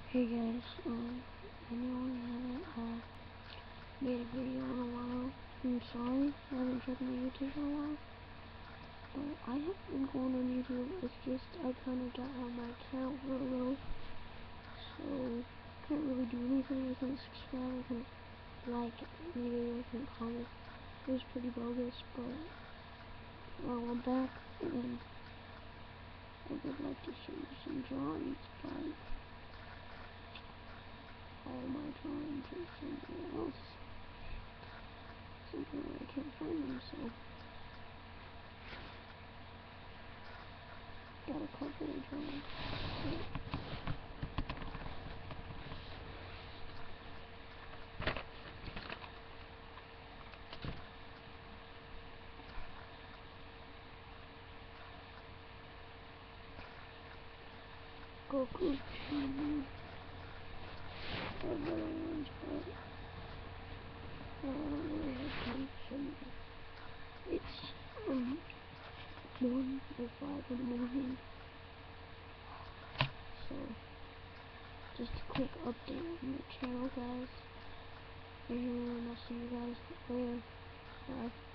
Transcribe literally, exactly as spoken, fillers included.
Hey guys, um, I know I haven't uh, made a video in a while. I'm sorry, I haven't checked my YouTube in a while. But I have been going on YouTube. It's just I kind of got out of my account for a little, so can't really do anything. I couldn't subscribe, I couldn't like any video, I couldn't comment. It was pretty bogus, but well, I'm back, and I would like to show you some drawings, but all my drawings are somewhere else. Somewhere I can't find them, so got a couple of drawings. Goku, mm-hmm. Or other ones, but well, I don't really have time to show you. It's um one or five in the morning, so just a quick update on the channel, guys, and I'll see you guys later. Bye.